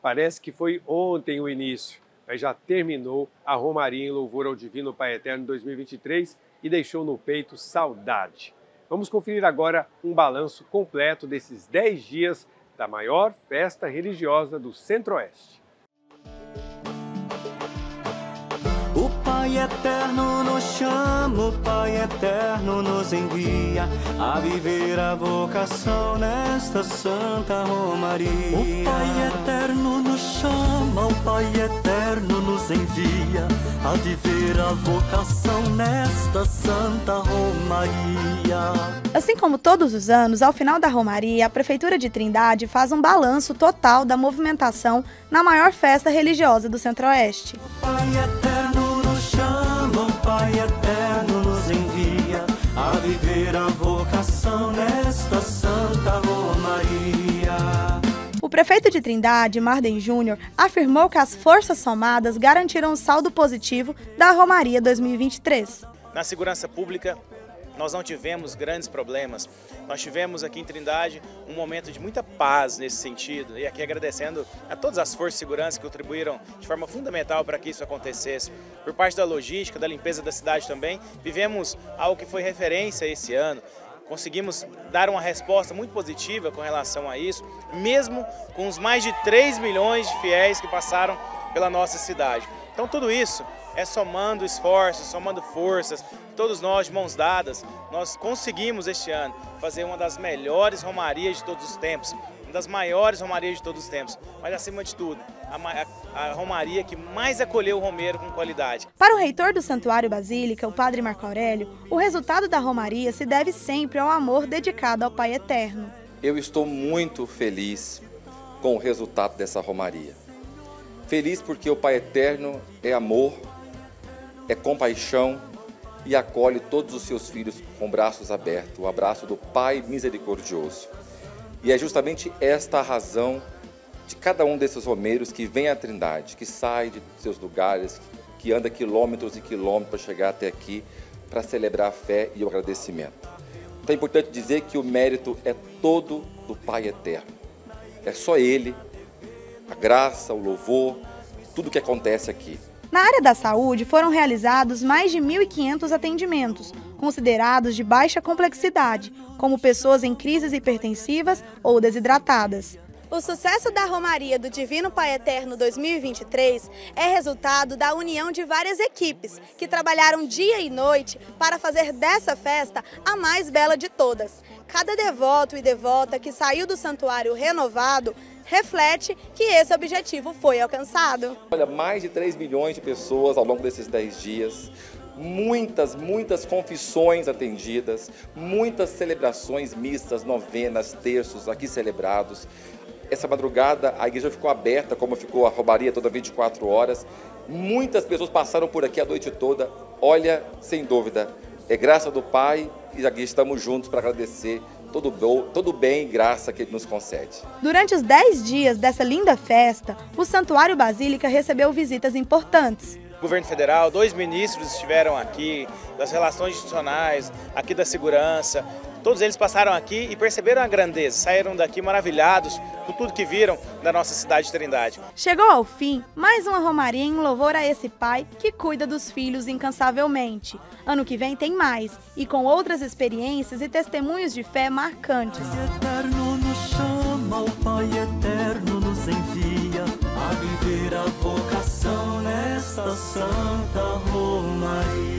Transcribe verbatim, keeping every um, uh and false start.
Parece que foi ontem o início, mas já terminou a Romaria em Louvor ao Divino Pai Eterno dois mil e vinte e três e deixou no peito saudade. Vamos conferir agora um balanço completo desses dez dias da maior festa religiosa do Centro-Oeste. O Pai Eterno nos chama, o Pai Eterno nos envia a viver a vocação nesta Santa Romaria. O Pai Eterno nos chama, o Pai Eterno nos envia a viver a vocação nesta Santa Romaria. Assim como todos os anos, ao final da Romaria, a Prefeitura de Trindade faz um balanço total da movimentação na maior festa religiosa do Centro-Oeste. O Pai Eterno nos chama, o Pai Eterno nos envia a viver a vocação nesta Santa Romaria. O prefeito de Trindade, Marden Júnior, afirmou que as forças somadas garantiram o saldo positivo da Romaria dois mil e vinte e três. Na segurança pública, nós não tivemos grandes problemas. Nós tivemos aqui em Trindade um momento de muita paz nesse sentido. E aqui agradecendo a todas as forças de segurança que contribuíram de forma fundamental para que isso acontecesse. Por parte da logística, da limpeza da cidade também, vivemos algo que foi referência esse ano. Conseguimos dar uma resposta muito positiva com relação a isso, mesmo com os mais de três milhões de fiéis que passaram pela nossa cidade. Então tudo isso é somando esforços, somando forças, todos nós de mãos dadas, nós conseguimos este ano fazer uma das melhores romarias de todos os tempos, uma das maiores romarias de todos os tempos, mas acima de tudo, a, a, a romaria que mais acolheu o romeiro com qualidade. Para o reitor do Santuário Basílica, o padre Marco Aurélio, o resultado da romaria se deve sempre ao amor dedicado ao Pai Eterno. Eu estou muito feliz com o resultado dessa romaria. Feliz porque o Pai Eterno é amor, é compaixão e acolhe todos os seus filhos com braços abertos, o abraço do Pai misericordioso. E é justamente esta a razão de cada um desses romeiros que vem à Trindade, que sai de seus lugares, que anda quilômetros e quilômetros para chegar até aqui para celebrar a fé e o agradecimento. Então é importante dizer que o mérito é todo do Pai Eterno. É só Ele, a graça, o louvor, tudo que acontece aqui. Na área da saúde foram realizados mais de mil e quinhentos atendimentos, considerados de baixa complexidade, como pessoas em crises hipertensivas ou desidratadas. O sucesso da Romaria do Divino Pai Eterno dois mil e vinte e três é resultado da união de várias equipes que trabalharam dia e noite para fazer dessa festa a mais bela de todas. Cada devoto e devota que saiu do santuário renovado reflete que esse objetivo foi alcançado. Olha, mais de três milhões de pessoas ao longo desses dez dias, muitas, muitas confissões atendidas, muitas celebrações mistas, novenas, terços aqui celebrados. Essa madrugada a igreja ficou aberta, como ficou a romaria toda vinte e quatro horas. Muitas pessoas passaram por aqui a noite toda. Olha, sem dúvida, é graça do Pai e aqui estamos juntos para agradecer todo, todo bem e graça que Ele nos concede. Durante os dez dias dessa linda festa, o Santuário Basílica recebeu visitas importantes. O governo federal, dois ministros estiveram aqui, das relações institucionais, aqui da segurança. Todos eles passaram aqui e perceberam a grandeza, saíram daqui maravilhados com tudo que viram da nossa cidade de Trindade. Chegou ao fim mais uma romaria em louvor a esse pai que cuida dos filhos incansavelmente. Ano que vem tem mais, e com outras experiências e testemunhos de fé marcantes. O Pai Eterno nos chama, o Pai Eterno nos envia a viver a vocação nesta Santa Romaria.